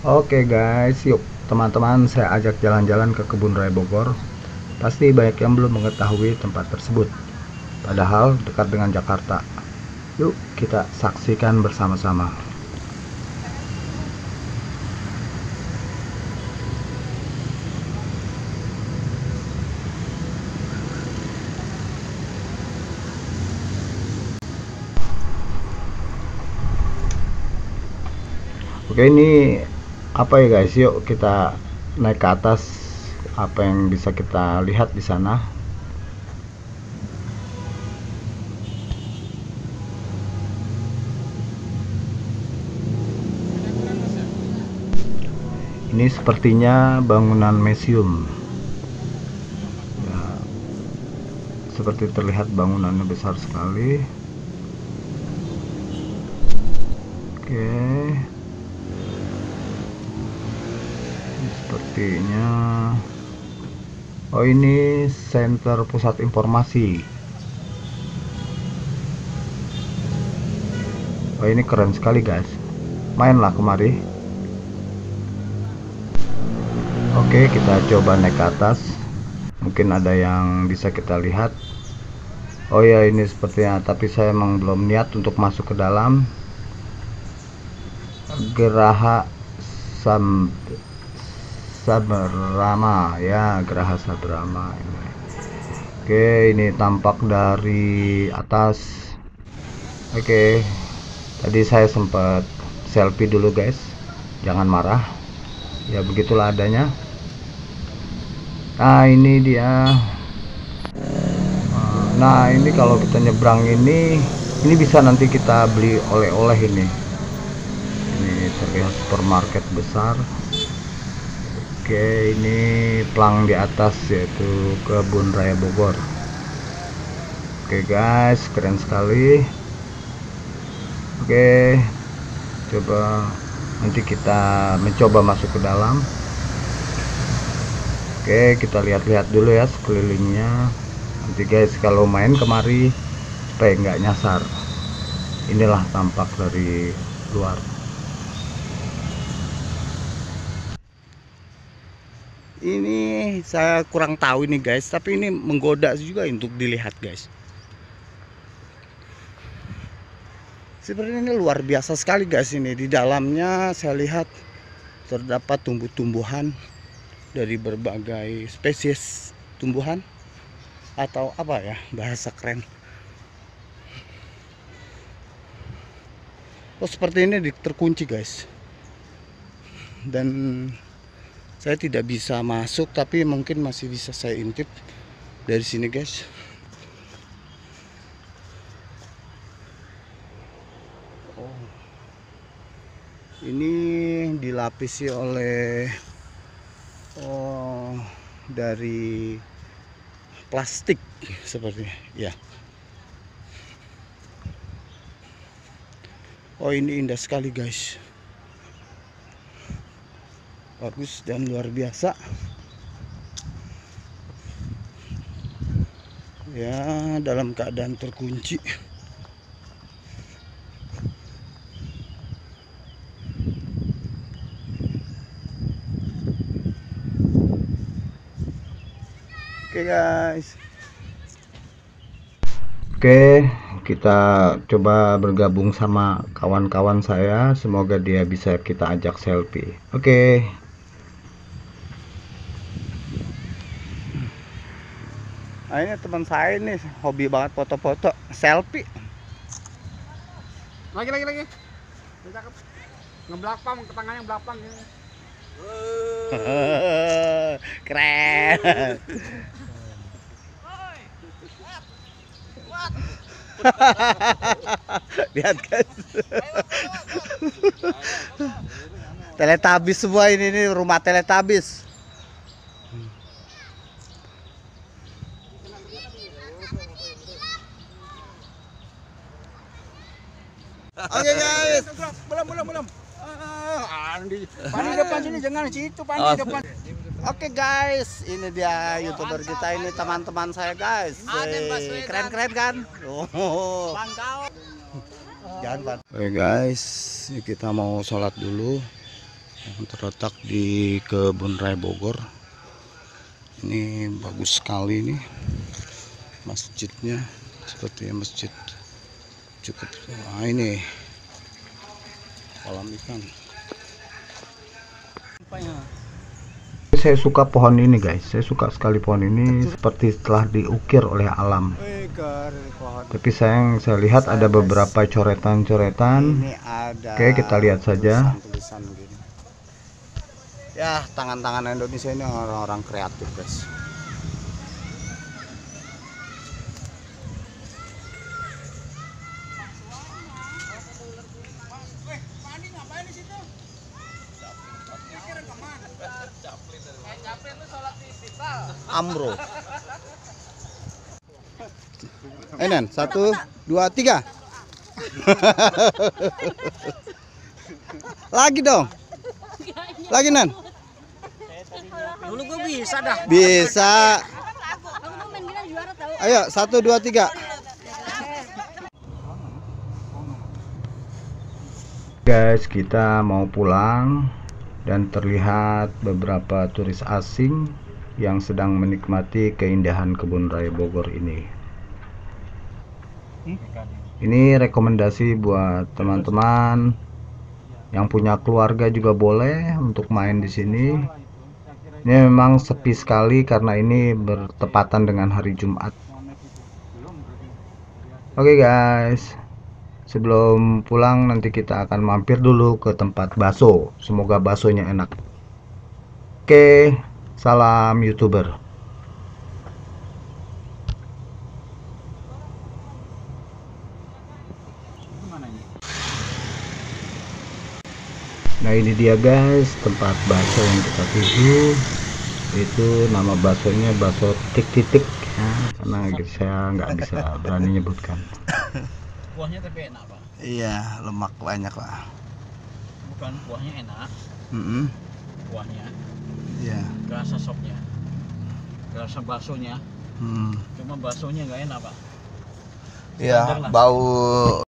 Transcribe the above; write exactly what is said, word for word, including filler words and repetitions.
Oke guys, yuk teman-teman saya ajak jalan-jalan ke Kebun Raya Bogor. Pasti banyak yang belum mengetahui tempat tersebut, padahal dekat dengan Jakarta. Yuk kita saksikan bersama-sama. Oke, ini apa ya guys, yuk kita naik ke atas. Apa yang bisa kita lihat di sana? Ini sepertinya bangunan museum ya, seperti terlihat bangunannya besar sekali. Oke, sepertinya oh ini center pusat informasi. Oh ini keren sekali guys, mainlah kemari. Oke, kita coba naik ke atas, mungkin ada yang bisa kita lihat. Oh ya, ini sepertinya, tapi saya emang belum niat untuk masuk ke dalam. Geraha Sam Sabrama ya, Geraha Sabrama ini. Oke, ini tampak dari atas. Oke, tadi saya sempat selfie dulu guys, jangan marah ya, begitulah adanya. Nah ini dia. Nah ini kalau kita nyebrang ini ini bisa nanti kita beli oleh-oleh. Ini ini terlihat supermarket besar. Oke, ini plang di atas yaitu Kebun Raya Bogor. Oke guys, keren sekali. Oke, coba nanti kita mencoba masuk ke dalam. Oke, kita lihat-lihat dulu ya sekelilingnya. Nanti guys kalau main kemari supaya nggak nyasar. Inilah tampak dari luar. Ini saya kurang tahu ini guys, tapi ini menggoda juga untuk dilihat guys. Sebenarnya ini luar biasa sekali guys. Ini di dalamnya saya lihat terdapat tumbuh-tumbuhan dari berbagai spesies tumbuhan, atau apa ya bahasa keren. Oh seperti ini terkunci guys, dan saya tidak bisa masuk, tapi mungkin masih bisa saya intip dari sini guys. Oh, ini dilapisi oleh oh dari plastik sepertinya ya. Oh ini indah sekali guys, bagus dan luar biasa ya, dalam keadaan terkunci. Oke guys, oke kita coba bergabung sama kawan-kawan saya, semoga dia bisa kita ajak selfie. Oke. Nah, ini teman saya ini hobi banget foto-foto, selfie. Lagi lagi lagi. Cakep. Ngebelakang ke tangannya belakang gitu. Keren. Lihat guys. Teletabis semua ini, ini rumah Teletabis. Oke guys. Belum belum belum. Ah, Andi. Pandi depan sini, jangan situ Pandi Oh. depan. Oke guys, ini dia YouTuber kita ini, teman-teman saya guys. Wey, keren-keren kan? Oh. Jangan Pak. Oke guys, kita mau sholat dulu. yang terletak di Kebun Raya Bogor. Ini bagus sekali nih masjidnya, seperti masjid cukup. Wah, ini kolam ikan. Saya suka pohon ini guys, saya suka sekali pohon ini, seperti telah diukir oleh alam. Tapi sayang, saya lihat ada beberapa coretan-coretan. Oke, kita lihat saja. Tulisan gini. Ya, tangan-tangan Indonesia ini orang-orang kreatif guys. Amro. Eh, Nen, satu, dua, tiga. Lagi dong. Lagi, Nen. Dulu gue bisa dah. Bisa. Ayo, satu, dua, tiga. Guys, kita mau pulang dan terlihat beberapa turis asing yang sedang menikmati keindahan Kebun Raya Bogor ini. Ini rekomendasi buat teman-teman yang punya keluarga juga boleh untuk main di sini. Ini memang sepi sekali karena ini bertepatan dengan hari Jumat. Oke guys, sebelum pulang nanti kita akan mampir dulu ke tempat bakso. Semoga baksonya enak. Oke, salam YouTuber. Nah, ini dia guys tempat bakso yang kita tuju. Itu nama baksonya bakso tik-titik ya, karena saya nggak bisa berani nyebutkan. Kuahnya tapi enak pak. Iya, lemak banyak pak. Bukan kuahnya enak, Mm -mm. kuahnya. Iya. Kerasa sopnya, kerasa baksonya. Hmm. Cuma baksonya nggak enak pak. Iya, bau